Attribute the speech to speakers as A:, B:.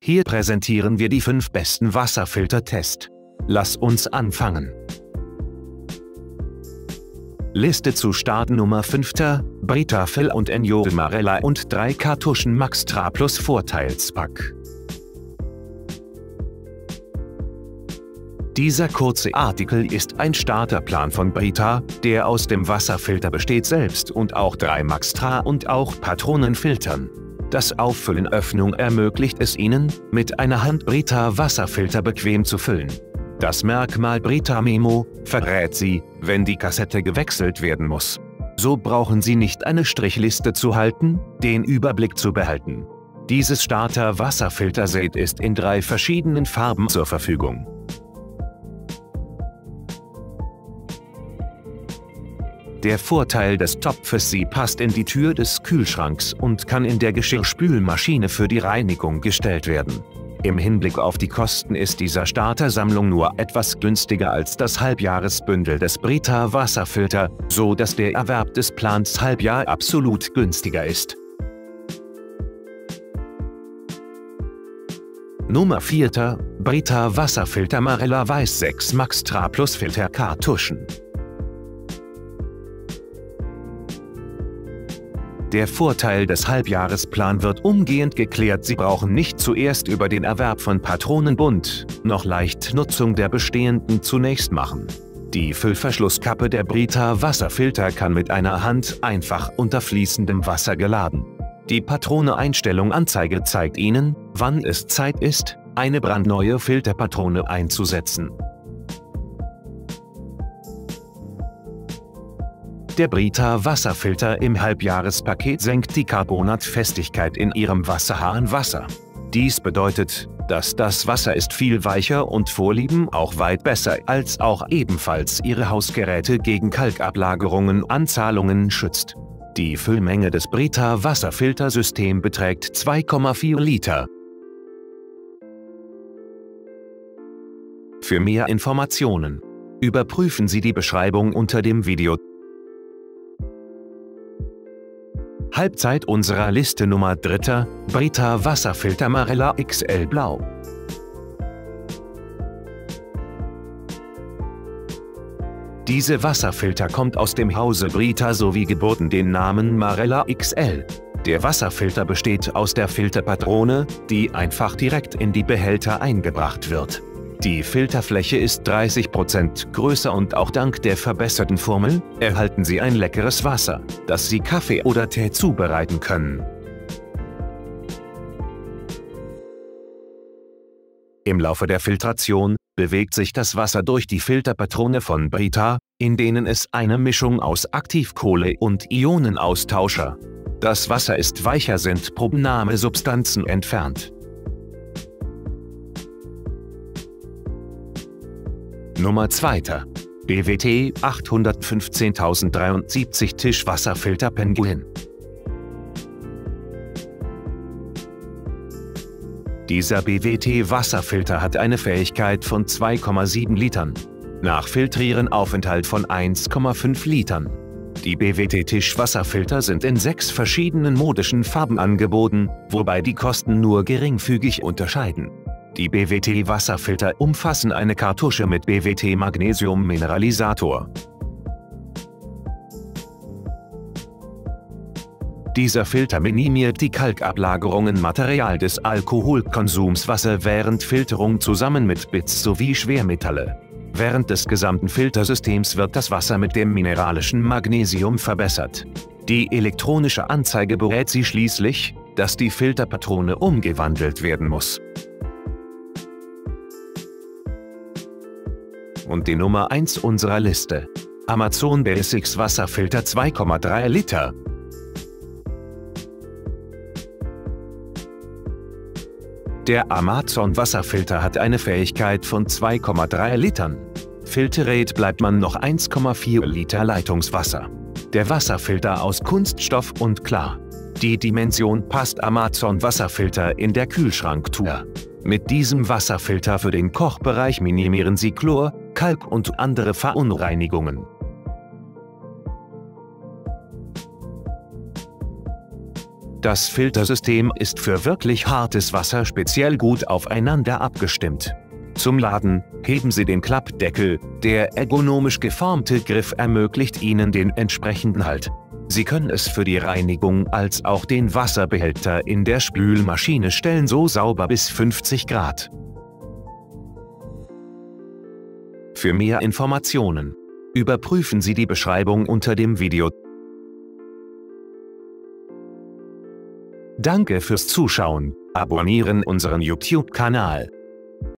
A: Hier präsentieren wir die 5 besten Wasserfilter-Tests. Lass uns anfangen. Liste zu Start Nummer 5. Brita Fill und Ennure Marella und 3 Kartuschen Maxtra Plus Vorteilspack. Dieser kurze Artikel ist ein Starterplan von Brita, der aus dem Wasserfilter besteht selbst und auch 3 Maxtra und auch Patronenfiltern. Das Auffüllen-Öffnung ermöglicht es Ihnen, mit einer Hand Brita Wasserfilter bequem zu füllen. Das Merkmal Brita Memo verrät Sie, wenn die Kassette gewechselt werden muss. So brauchen Sie nicht eine Strichliste zu halten, den Überblick zu behalten. Dieses Starter-Wasserfilter-Set ist in 3 verschiedenen Farben zur Verfügung. Der Vorteil des Topfes: Sie passt in die Tür des Kühlschranks und kann in der Geschirrspülmaschine für die Reinigung gestellt werden. Im Hinblick auf die Kosten ist dieser Starter-Sammlung nur etwas günstiger als das Halbjahresbündel des Brita Wasserfilter, so dass der Erwerb des Plans Halbjahr absolut günstiger ist. Nummer 4. Brita Wasserfilter Marella Weiß 6 Maxtra Plus Filter Kartuschen. Der Vorteil des Halbjahresplan wird umgehend geklärt. Sie brauchen nicht zuerst über den Erwerb von Patronenbund noch leicht Nutzung der bestehenden zunächst machen. Die Füllverschlusskappe der Brita Wasserfilter kann mit einer Hand einfach unter fließendem Wasser geladen. Die Patrone-Einstellung-Anzeige zeigt Ihnen, wann es Zeit ist, eine brandneue Filterpatrone einzusetzen. Der Brita Wasserfilter im Halbjahrespaket senkt die Carbonatfestigkeit in Ihrem Wasserhahn-Wasser. Dies bedeutet, dass das Wasser ist viel weicher und Vorlieben auch weit besser als auch ebenfalls Ihre Hausgeräte gegen Kalkablagerungen, Anzahlungen schützt. Die Füllmenge des Brita Wasserfiltersystems beträgt 2,4 Liter. Für mehr Informationen überprüfen Sie die Beschreibung unter dem Video. Halbzeit unserer Liste Nummer 3. Brita Wasserfilter Marella XL Blau. Diese Wasserfilter kommt aus dem Hause Brita sowie geboten den Namen Marella XL. Der Wasserfilter besteht aus der Filterpatrone, die einfach direkt in die Behälter eingebracht wird. Die Filterfläche ist 30% größer und auch dank der verbesserten Formel erhalten Sie ein leckeres Wasser, das Sie Kaffee oder Tee zubereiten können. Im Laufe der Filtration bewegt sich das Wasser durch die Filterpatrone von Brita, in denen es eine Mischung aus Aktivkohle und Ionenaustauscher. Das Wasser ist weicher, sind Probennahmesubstanzen entfernt. Nummer 2. BWT 815073 Tischwasserfilter Penguin. Dieser BWT-Wasserfilter hat eine Fähigkeit von 2,7 Litern. Nach Filtrieren-Aufenthalt von 1,5 Litern. Die BWT-Tischwasserfilter sind in 6 verschiedenen modischen Farben angeboten, wobei die Kosten nur geringfügig unterscheiden. Die BWT-Wasserfilter umfassen eine Kartusche mit BWT-Magnesium-Mineralisator. Dieser Filter minimiert die Kalkablagerungen, Material des Alkoholkonsums, Wasser während Filterung zusammen mit Bits sowie Schwermetalle. Während des gesamten Filtersystems wird das Wasser mit dem mineralischen Magnesium verbessert. Die elektronische Anzeige berät Sie schließlich, dass die Filterpatrone umgewandelt werden muss. Und die Nummer 1 unserer Liste. Amazon Basics Wasserfilter 2,3 Liter. Der Amazon Wasserfilter hat eine Fähigkeit von 2,3 Litern. Filtriert bleibt man noch 1,4 Liter Leitungswasser. Der Wasserfilter aus Kunststoff und klar. Die Dimension passt Amazon Wasserfilter in der Kühlschranktour. Mit diesem Wasserfilter für den Kochbereich minimieren Sie Chlor, Kalk und andere Verunreinigungen. Das Filtersystem ist für wirklich hartes Wasser speziell gut aufeinander abgestimmt. Zum Laden heben Sie den Klappdeckel, der ergonomisch geformte Griff ermöglicht Ihnen den entsprechenden Halt. Sie können es für die Reinigung als auch den Wasserbehälter in der Spülmaschine stellen, so sauber bis 50 Grad. Für mehr Informationen überprüfen Sie die Beschreibung unter dem Video. Danke fürs Zuschauen. Abonnieren unseren YouTube-Kanal.